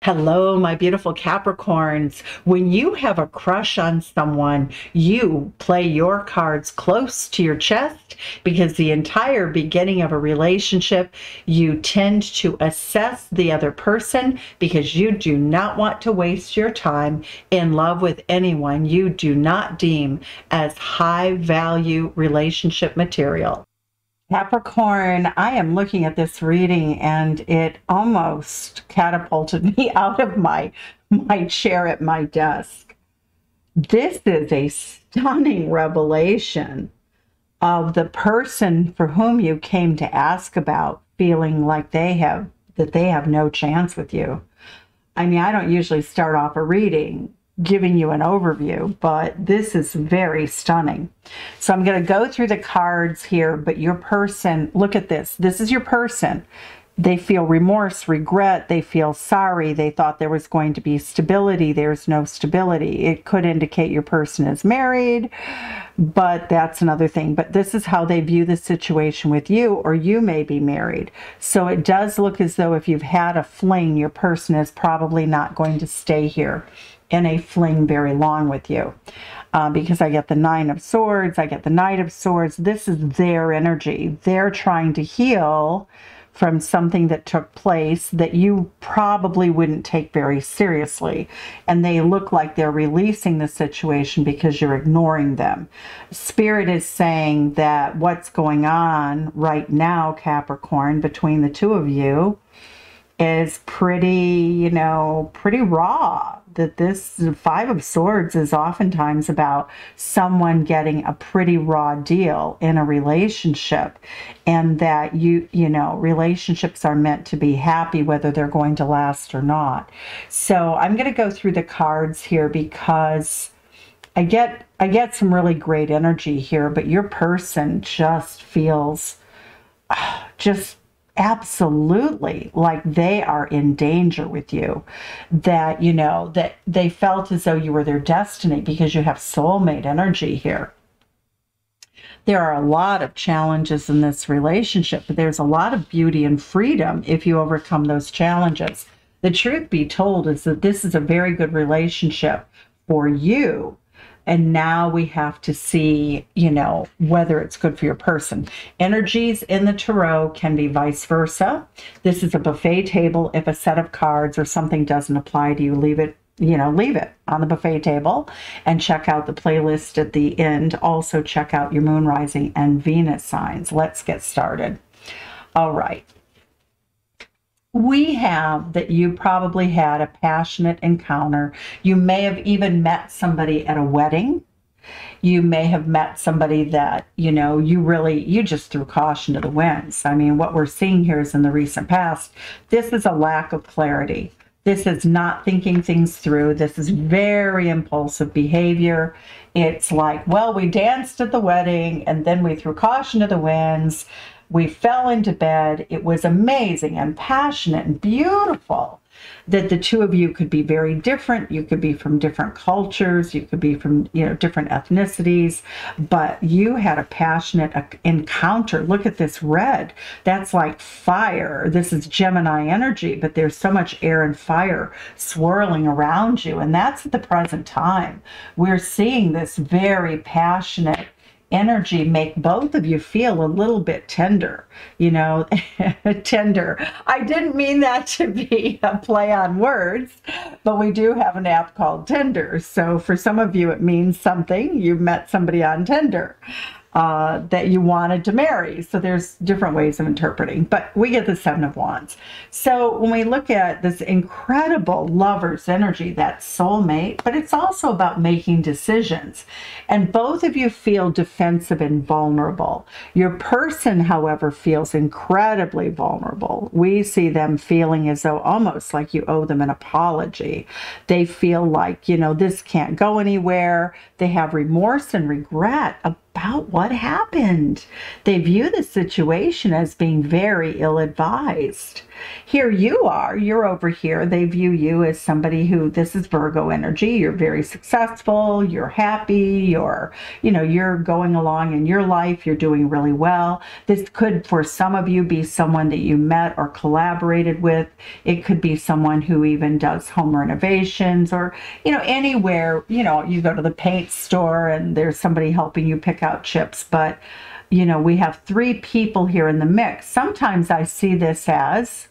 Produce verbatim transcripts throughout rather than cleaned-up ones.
Hello, my beautiful Capricorns. When you have a crush on someone, you play your cards close to your chest because the entire beginning of a relationship, you tend to assess the other person because you do not want to waste your time in love with anyone you do not deem as high value relationship material. Capricorn, I am looking at this reading and it almost catapulted me out of my, my chair at my desk. This is a stunning revelation of the person for whom you came to ask about feeling like they have, that they have no chance with you. I mean, I don't usually start off a reading giving you an overview, but this is very stunning. So I'm going to go through the cards here, but your person, look at this. This is your person. They feel remorse, regret. They feel sorry. They thought there was going to be stability. There's no stability. It could indicate your person is married, but that's another thing. But this is how they view the situation with you, or you may be married. So it does look as though if you've had a fling, your person is probably not going to stay here in a fling very long with you. Uh, because I get the Nine of Swords, I get the Knight of Swords. This is their energy. They're trying to heal from something that took place that you probably wouldn't take very seriously. And they look like they're releasing the situation because you're ignoring them. Spirit is saying that what's going on right now, Capricorn, between the two of you is pretty, you know, pretty raw. That this Five of Swords is oftentimes about someone getting a pretty raw deal in a relationship, and that you, you know, relationships are meant to be happy whether they're going to last or not. So I'm going to go through the cards here because I get, I get some really great energy here, but your person just feels uh, just absolutely like they are in danger with you, that, you know, that they felt as though you were their destiny because you have soulmate energy here. There are a lot of challenges in this relationship, but there's a lot of beauty and freedom if you overcome those challenges. The truth be told is that this is a very good relationship for you. And now we have to see, you know, whether it's good for your person. Energies in the tarot can be vice versa. This is a buffet table. If a set of cards or something doesn't apply to you, leave it, you know, leave it on the buffet table and check out the playlist at the end. Also check out your moon, rising, and Venus signs. Let's get started. All right. We have that you probably had a passionate encounter. You may have even met somebody at a wedding. You may have met somebody that, you know, you really, you just threw caution to the winds. I mean, what we're seeing here is in the recent past, this is a lack of clarity. This is not thinking things through. This is very impulsive behavior. It's like, well, we danced at the wedding and then we threw caution to the winds. We fell into bed. It was amazing and passionate and beautiful that the two of you could be very different. You could be from different cultures. You could be from, you know, different ethnicities, but you had a passionate encounter. Look at this red. That's like fire. This is Gemini energy, but there's so much air and fire swirling around you. And that's at the present time. We're seeing this very passionate energy make both of you feel a little bit tender, you know, tender. I didn't mean that to be a play on words, but we do have an app called Tinder. So for some of you, it means something. You met somebody on Tinder uh, that you wanted to marry. So there's different ways of interpreting, but we get the Seven of Wands. So when we look at this incredible lover's energy, that soulmate, but it's also about making decisions. And both of you feel defensive and vulnerable. Your person, however, feels incredibly vulnerable. We see them feeling as though almost like you owe them an apology. They feel like, you know, this can't go anywhere. They have remorse and regret about about what happened. They view the situation as being very ill-advised. Here you are, you're over here. They view you as somebody who, this is Virgo energy. You're very successful, you're happy, you're, you know, you're going along in your life, you're doing really well. This could, for some of you, be someone that you met or collaborated with. It could be someone who even does home renovations, or, you know, anywhere, you know, you go to the paint store and there's somebody helping you pick out chips. But, you know, we have three people here in the mix. Sometimes I see this as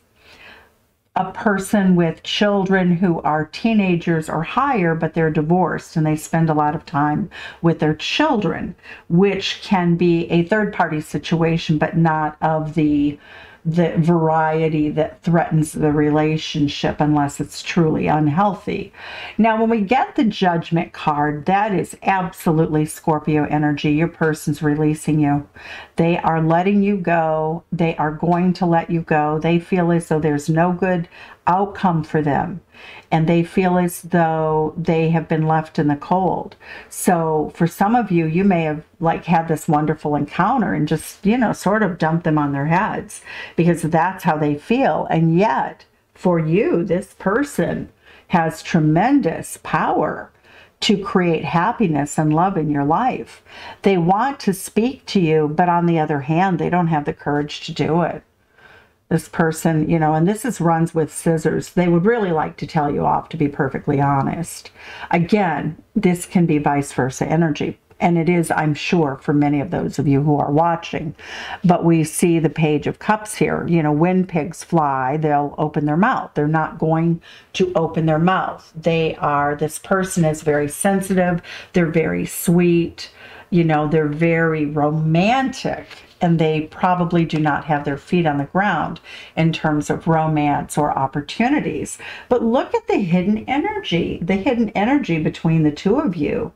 a person with children who are teenagers or higher, but they're divorced and they spend a lot of time with their children, which can be a third-party situation, but not of the the variety that threatens the relationship unless it's truly unhealthy. Now, when we get the Judgment card, that is absolutely Scorpio energy. Your person's releasing you. They are letting you go. They are going to let you go. They feel as though there's no good outcome for them, and they feel as though they have been left in the cold. So for some of you, you may have like had this wonderful encounter and just, you know, sort of dumped them on their heads because that's how they feel. And yet for you, this person has tremendous power to create happiness and love in your life. They want to speak to you, but on the other hand, they don't have the courage to do it. This person, you know, and this is runs with scissors. They would really like to tell you off, to be perfectly honest. Again, this can be vice versa energy. And it is, I'm sure, for many of those of you who are watching. But we see the Page of Cups here. You know, when pigs fly, they'll open their mouth. They're not going to open their mouth. They are, this person is very sensitive. They're very sweet. You know, they're very romantic. And they probably do not have their feet on the ground in terms of romance or opportunities. But look at the hidden energy, the hidden energy between the two of you.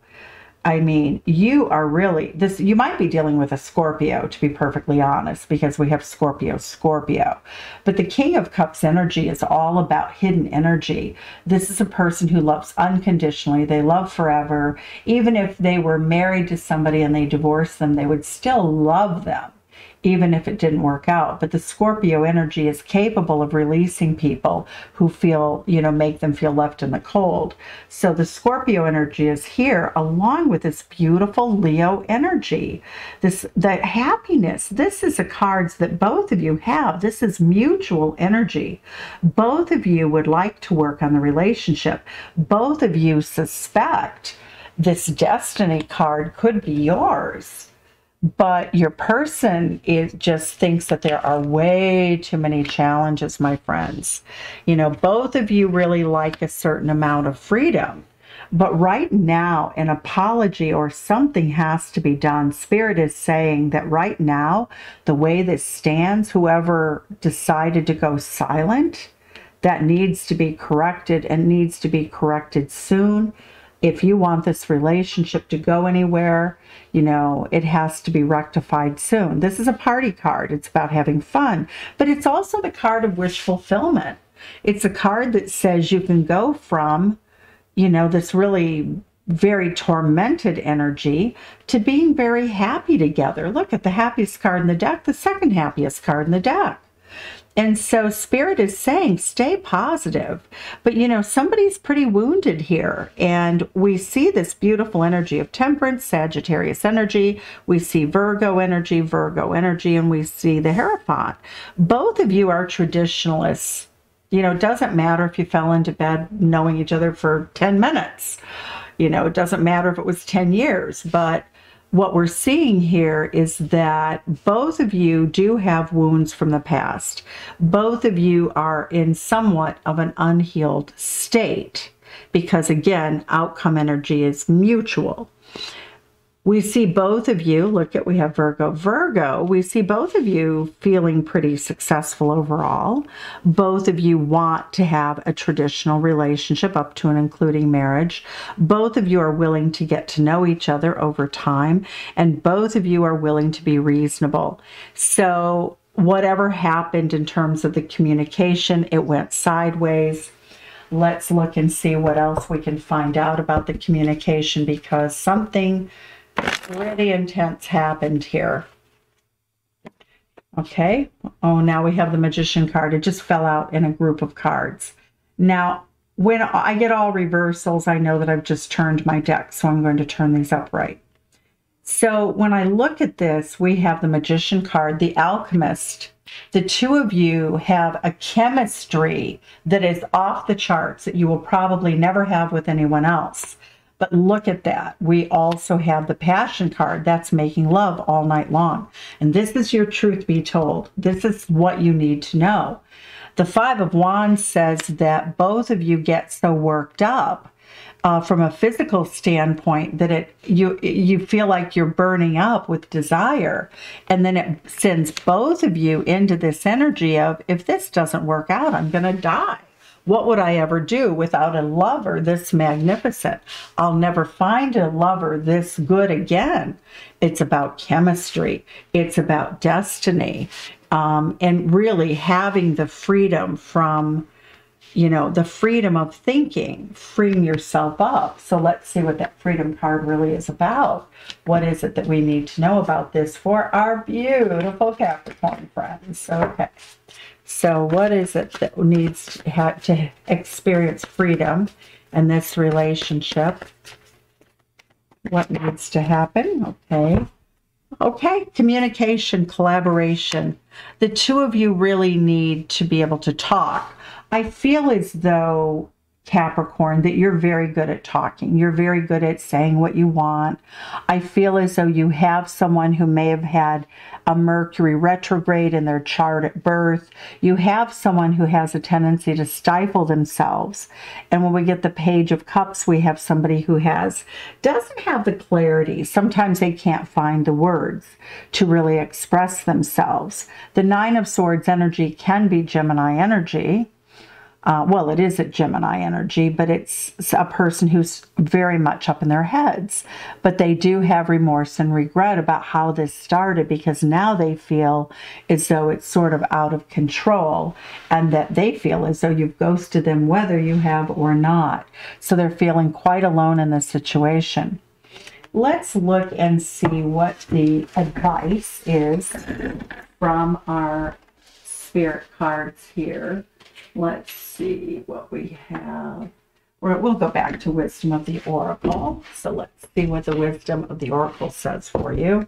I mean, you are really, this, you might be dealing with a Scorpio, to be perfectly honest, because we have Scorpio, Scorpio. But the King of Cups energy is all about hidden energy. This is a person who loves unconditionally. They love forever. Even if they were married to somebody and they divorced them, they would still love them, even if it didn't work out. But the Scorpio energy is capable of releasing people who feel, you know, make them feel left in the cold. So the Scorpio energy is here along with this beautiful Leo energy. This, the happiness, this is the cards that both of you have. This is mutual energy. Both of you would like to work on the relationship. Both of you suspect this Destiny card could be yours. But your person is just thinks that there are way too many challenges, my friends. You know, both of you really like a certain amount of freedom. But right now, an apology or something has to be done. Spirit is saying that right now, the way this stands, whoever decided to go silent, that needs to be corrected and needs to be corrected soon. If you want this relationship to go anywhere, you know, it has to be rectified soon. This is a party card. It's about having fun, but it's also the card of wish fulfillment. It's a card that says you can go from, you know, this really very tormented energy to being very happy together. Look at the happiest card in the deck, the second happiest card in the deck. And so Spirit is saying, stay positive. But, you know, somebody's pretty wounded here. And we see this beautiful energy of Temperance, Sagittarius energy. We see Virgo energy, Virgo energy, and we see the Hierophant. Both of you are traditionalists. You know, it doesn't matter if you fell into bed knowing each other for ten minutes. You know, it doesn't matter if it was ten years. But what we're seeing here is that both of you do have wounds from the past. Both of you are in somewhat of an unhealed state because, again, outcome energy is mutual. We see both of you, look at, we have Virgo, Virgo, we see both of you feeling pretty successful overall. Both of you want to have a traditional relationship up to and including marriage. Both of you are willing to get to know each other over time, and both of you are willing to be reasonable. So whatever happened in terms of the communication, it went sideways. Let's look and see what else we can find out about the communication, because something Pretty intense happened here. Okay. Oh, now we have the Magician card. It just fell out in a group of cards. Now, when I get all reversals, I know that I've just turned my deck, so I'm going to turn these upright. So when I look at this, we have the Magician card, the Alchemist. The two of you have a chemistry that is off the charts that you will probably never have with anyone else. But look at that. We also have the Passion card. That's making love all night long. And this is your truth be told. This is what you need to know. The Five of Wands says that both of you get so worked up uh, from a physical standpoint that it you you feel like you're burning up with desire. And then it sends both of you into this energy of, if this doesn't work out, I'm going to die. What would I ever do without a lover this magnificent? I'll never find a lover this good again. It's about chemistry. It's about destiny. Um, and really having the freedom from, you know, the freedom of thinking, freeing yourself up. So let's see what that freedom card really is about. What is it that we need to know about this for our beautiful Capricorn friends? Okay. So what is it that needs to, have to experience freedom in this relationship? What needs to happen? Okay. Okay. Communication, collaboration. The two of you really need to be able to talk. I feel as though, Capricorn, that you're very good at talking. You're very good at saying what you want. I feel as though you have someone who may have had a Mercury retrograde in their chart at birth. You have someone who has a tendency to stifle themselves. And when we get the Page of Cups, we have somebody who has, doesn't have the clarity. Sometimes they can't find the words to really express themselves. The Nine of Swords energy can be Gemini energy. Uh, well, it is a Gemini energy, but it's a person who's very much up in their heads. But they do have remorse and regret about how this started, because now they feel as though it's sort of out of control, and that they feel as though you've ghosted them, whether you have or not. So they're feeling quite alone in this situation. Let's look and see what the advice is from our spirit cards here. Let's see what we have. We'll go back to Wisdom of the Oracle. So let's see what the Wisdom of the Oracle says for you.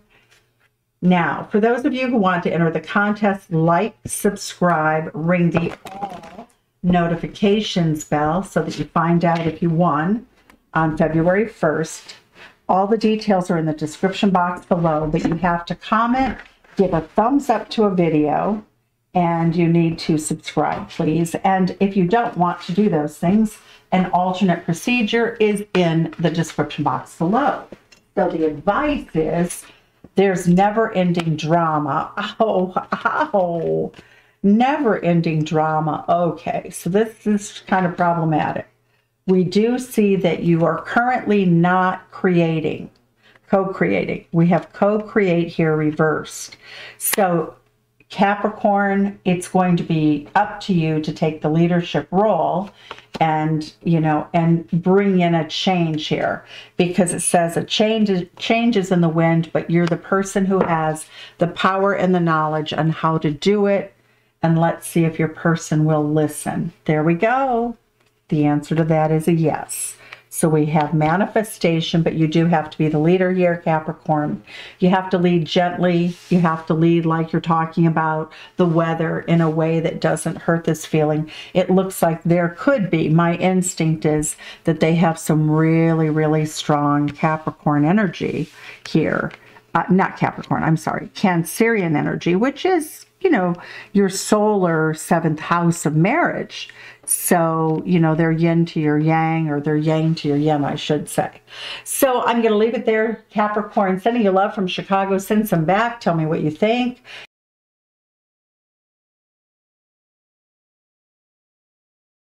Now, for those of you who want to enter the contest, like, subscribe, ring the all notifications bell so that you find out if you won on February first. All the details are in the description box below, but you have to comment, give a thumbs up to a video, and you need to subscribe, please. And if you don't want to do those things, an alternate procedure is in the description box below. So the advice is, there's never-ending drama. Oh, ow. Never-ending drama. Okay, so this is kind of problematic. We do see that you are currently not creating, co-creating. We have co-create here reversed. So Capricorn, it's going to be up to you to take the leadership role and, you know, and bring in a change here, because it says a change, change is in the wind, but you're the person who has the power and the knowledge on how to do it. And let's see if your person will listen. There we go. The answer to that is a yes. So we have manifestation, but you do have to be the leader here, Capricorn. You have to lead gently. You have to lead like you're talking about the weather in a way that doesn't hurt this feeling. It looks like there could be, my instinct is that they have some really, really strong Capricorn energy here. Uh, not Capricorn, I'm sorry, Cancerian energy, which is, you know, your solar seventh house of marriage. So, you know, they're yin to your yang, or they're yang to your yin, I should say. So I'm going to leave it there, Capricorn. Sending you love from Chicago. Send some back. Tell me what you think.